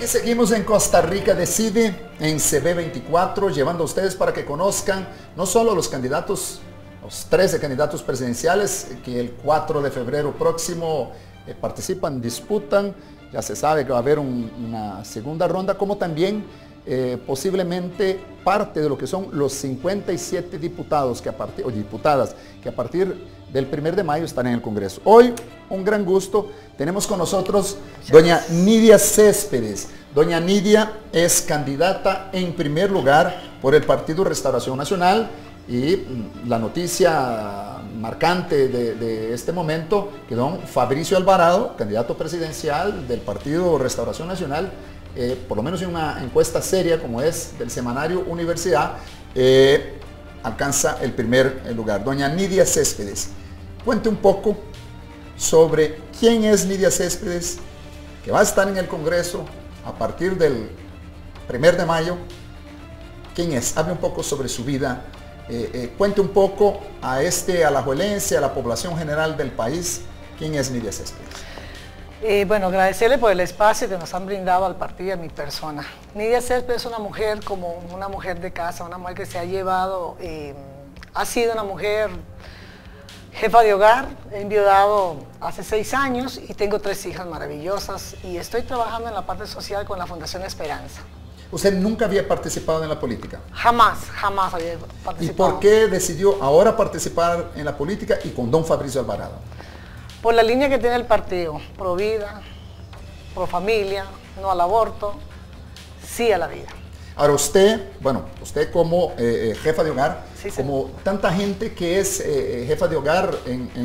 Aquí seguimos en Costa Rica Decide, en CB24, llevando a ustedes para que conozcan no solo los candidatos, los 13 candidatos presidenciales que el 4 de febrero próximo participan, disputan. Ya se sabe que va a haber una segunda ronda, como también posiblemente parte de lo que son los 57 diputados o diputadas que a partir del 1 de mayo están en el Congreso. Hoy, un gran gusto, tenemos con nosotros doña Nidia Céspedes. Doña Nidia es candidata en primer lugar por el Partido Restauración Nacional, y la noticia marcante de este momento, que don Fabricio Alvarado, candidato presidencial del Partido Restauración Nacional, por lo menos en una encuesta seria como es del semanario Universidad, alcanza el primer lugar. Doña Nidia Céspedes, cuente un poco sobre quién es Nidia Céspedes, que va a estar en el Congreso a partir del 1 de mayo. ¿Quién es? Hable un poco sobre su vida. Cuente un poco a alajuelense, a la población general del país, quién es Nidia Céspedes. Bueno, agradecerle por el espacio que nos han brindado al partido y a mi persona. Nidia Céspedes es una mujer como una mujer de casa, una mujer que se ha llevado, ha sido una mujer jefa de hogar, he enviudado hace 6 años y tengo 3 hijas maravillosas y estoy trabajando en la parte social con la Fundación Esperanza. ¿Usted nunca había participado en la política? Jamás había participado. ¿Y por qué decidió ahora participar en la política y con don Fabricio Alvarado? Por la línea que tiene el partido, pro vida, pro familia, no al aborto, sí a la vida. Ahora usted como jefa de hogar, sí, como tanta gente que es jefa de hogar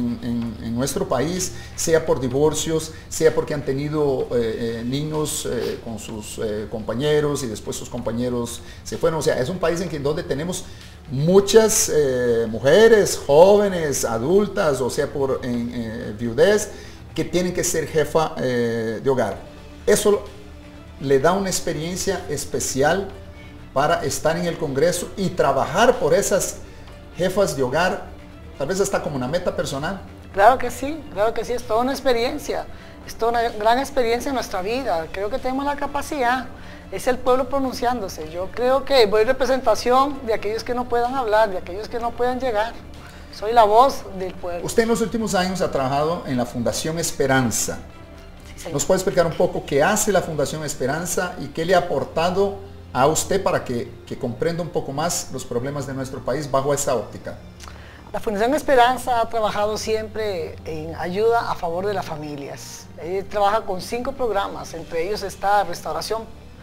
en nuestro país, sea por divorcios, sea porque han tenido niños con sus compañeros y después sus compañeros se fueron. O sea, es un país donde tenemos muchas mujeres, jóvenes, adultas, o sea, por viudez, que tienen que ser jefa de hogar. Eso le da una experiencia especial para estar en el Congreso y trabajar por esas jefas de hogar, tal vez hasta como una meta personal. Claro que sí, es toda una experiencia, es toda una gran experiencia en nuestra vida. Creo que tenemos la capacidad, es el pueblo pronunciándose. Yo creo que voy en representación de aquellos que no puedan hablar, de aquellos que no puedan llegar. Soy la voz del pueblo. Usted en los últimos años ha trabajado en la Fundación Esperanza. Sí, ¿nos puede explicar un poco qué hace la Fundación Esperanza y qué le ha aportado a usted para que comprenda un poco más los problemas de nuestro país bajo esa óptica? La Fundación Esperanza ha trabajado siempre en ayuda a favor de las familias. Trabaja con 5 programas, entre ellos está Restauración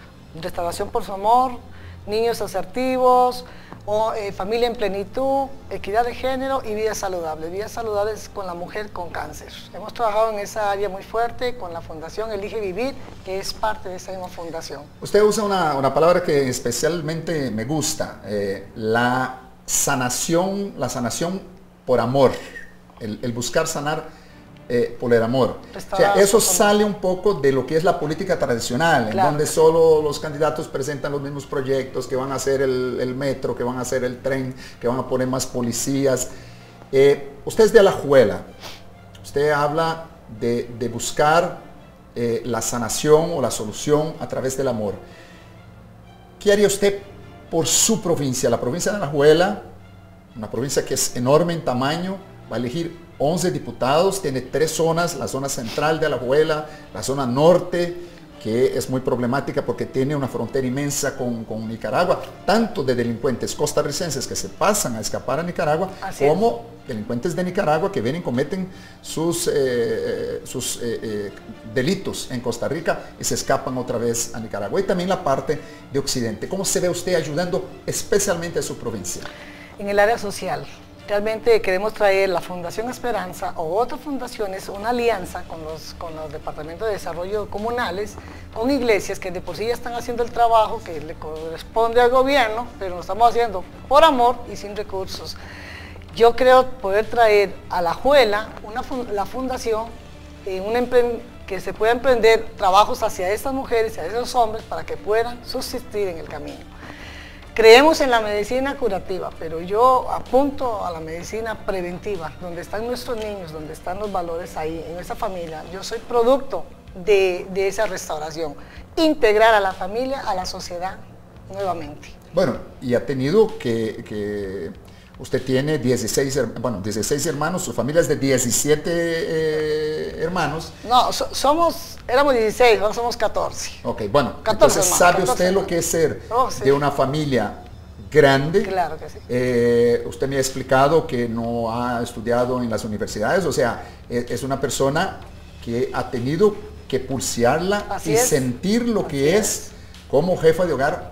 por su amor, Niños asertivos, Familia en plenitud, Equidad de género y Vidas saludables. Vidas saludables con la mujer con cáncer. Hemos trabajado en esa área muy fuerte con la Fundación Elige Vivir, que es parte de esa misma fundación. Usted usa una palabra que especialmente me gusta, la sanación por amor, el buscar sanar por el amor. O sea, eso sale un poco de lo que es la política tradicional, claro, en donde solo los candidatos presentan los mismos proyectos, que van a hacer el metro, que van a hacer el tren, que van a poner más policías. Usted es de Alajuela, usted habla de buscar la sanación o la solución a través del amor. ¿Qué haría usted por su provincia? La provincia de Alajuela, una provincia que es enorme en tamaño, va a elegir 11 diputados, tiene 3 zonas, la zona central de Alajuela, la zona norte, que es muy problemática porque tiene una frontera inmensa con Nicaragua, tanto de delincuentes costarricenses que se pasan a escapar a Nicaragua, como delincuentes de Nicaragua que vienen y cometen sus delitos en Costa Rica y se escapan otra vez a Nicaragua. Y también la parte de Occidente. ¿Cómo se ve usted ayudando especialmente a su provincia? En el área social. Realmente queremos traer la Fundación Esperanza o otras fundaciones, una alianza con los departamentos de desarrollo comunales, con iglesias que de por sí ya están haciendo el trabajo que le corresponde al gobierno, pero lo estamos haciendo por amor y sin recursos. Yo creo poder traer a Alajuela la fundación, que se pueda emprender trabajos hacia estas mujeres y a esos hombres para que puedan subsistir en el camino. Creemos en la medicina curativa, pero yo apunto a la medicina preventiva, donde están nuestros niños, donde están los valores ahí, en esa familia. Yo soy producto de esa restauración. Integrar a la familia, a la sociedad nuevamente. Bueno, y ha tenido que usted tiene 16 hermanos, su familia es de 17 hermanos. No, éramos 16, ahora somos 14. Ok, bueno, 14 entonces hermanos, sabe 14 usted lo hermanos. que es ser Sí. de una familia grande. Claro que sí. Usted me ha explicado que no ha estudiado en las universidades, o sea, es una persona que ha tenido que pulsearla Así y es. sentir lo que es como jefa de hogar,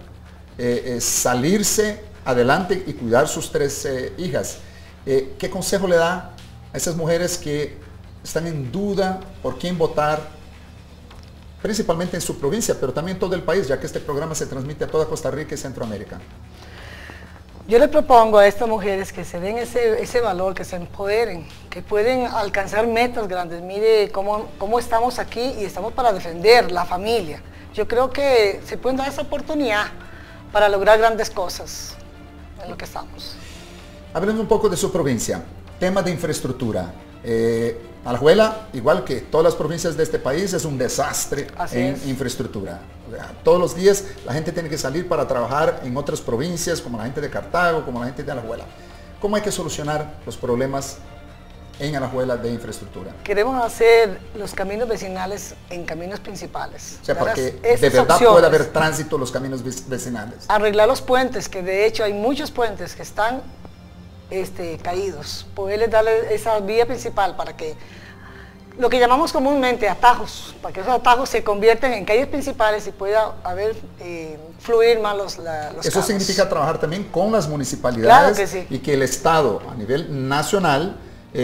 salirse adelante y cuidar sus 3 hijas. ¿Qué consejo le da a esas mujeres que están en duda por quién votar, principalmente en su provincia, pero también en todo el país, ya que este programa se transmite a toda Costa Rica y Centroamérica? Yo le propongo a estas mujeres que se den ese valor, que se empoderen, que pueden alcanzar metas grandes. Mire cómo estamos aquí y estamos para defender la familia. Yo creo que se pueden dar esa oportunidad para lograr grandes cosas en lo que estamos. Hablemos un poco de su provincia. Tema de infraestructura. Alajuela, igual que todas las provincias de este país, es un desastre en infraestructura. O sea, todos los días la gente tiene que salir para trabajar en otras provincias, como la gente de Cartago, como la gente de Alajuela. ¿Cómo hay que solucionar los problemas en Alajuela de infraestructura? Queremos hacer los caminos vecinales en caminos principales. O sea, para que de verdad pueda haber tránsito en los caminos vecinales. Arreglar los puentes, que de hecho hay muchos puentes que están caídos. Poderles darle esa vía principal para que, lo que llamamos comúnmente atajos, para que esos atajos se conviertan en calles principales y pueda fluir más los Eso carros. significa trabajar también con las municipalidades, claro que sí. Y que el Estado a nivel nacional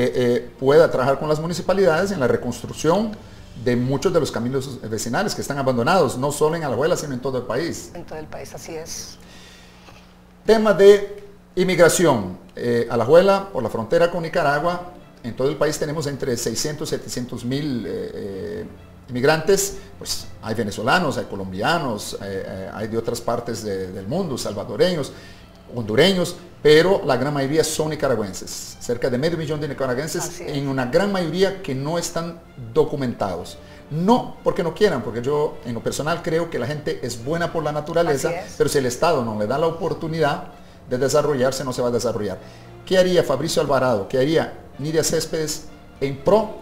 pueda trabajar con las municipalidades en la reconstrucción de muchos de los caminos vecinales que están abandonados, no solo en Alajuela, sino en todo el país. En todo el país, así es. Tema de inmigración. Alajuela, por la frontera con Nicaragua, en todo el país tenemos entre 600 y 700 mil inmigrantes. Pues hay venezolanos, hay colombianos, hay de otras partes del mundo, salvadoreños, hondureños, pero la gran mayoría son nicaragüenses. Cerca de medio millón de nicaragüenses, en una gran mayoría que no están documentados. No porque no quieran, porque yo en lo personal creo que la gente es buena por la naturaleza, pero si el Estado no le da la oportunidad de desarrollarse, no se va a desarrollar. ¿Qué haría Fabricio Alvarado? ¿Qué haría Nidia Céspedes en pro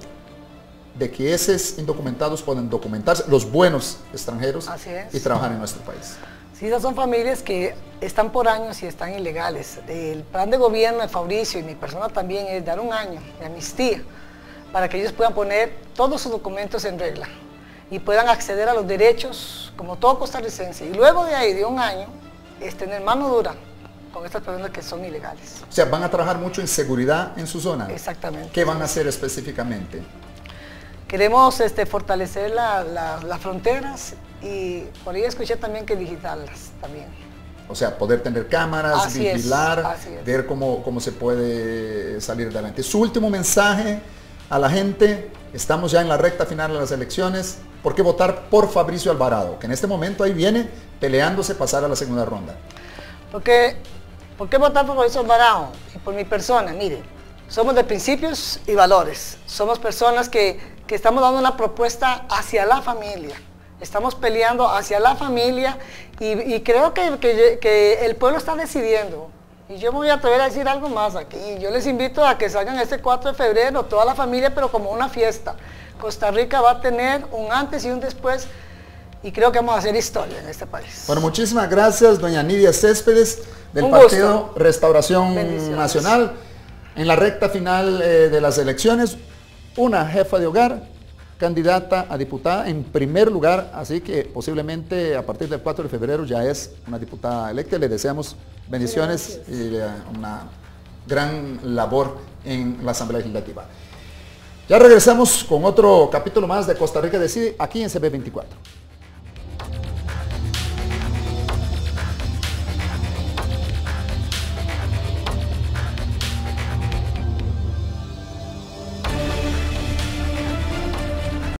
de que esos indocumentados puedan documentarse, los buenos extranjeros, y trabajar en nuestro país? Sí, esas son familias que están por años y están ilegales. El plan de gobierno de Fabricio y mi persona también es dar un año de amnistía para que ellos puedan poner todos sus documentos en regla y puedan acceder a los derechos como todo costarricense. Y luego de ahí, de un año, es tener mano dura con estas personas que son ilegales. O sea, van a trabajar mucho en seguridad en su zona. Exactamente. ¿Qué van a hacer específicamente? Queremos fortalecer las fronteras y por ahí escuché también que digitarlas también. O sea, poder tener cámaras, vigilar, es. ver cómo se puede salir adelante. Su último mensaje a la gente, estamos ya en la recta final de las elecciones, ¿por qué votar por Fabricio Alvarado? Que en este momento ahí viene peleándose pasar a la segunda ronda. ¿Por qué votar por Fabricio Alvarado? Y por mi persona, mire, somos de principios y valores, somos personas que estamos dando una propuesta hacia la familia, estamos peleando hacia la familia y creo que el pueblo está decidiendo. Y yo me voy a atrever a decir algo más aquí. Yo les invito a que salgan este 4 de febrero, toda la familia, pero como una fiesta. Costa Rica va a tener un antes y un después y creo que vamos a hacer historia en este país. Bueno, muchísimas gracias, doña Nidia Céspedes, del Partido Restauración Nacional. En la recta final de las elecciones, una jefa de hogar, candidata a diputada en primer lugar, así que posiblemente a partir del 4 de febrero ya es una diputada electa. Le deseamos bendiciones y una gran labor en la Asamblea Legislativa. Ya regresamos con otro capítulo más de Costa Rica Decide aquí en CB24.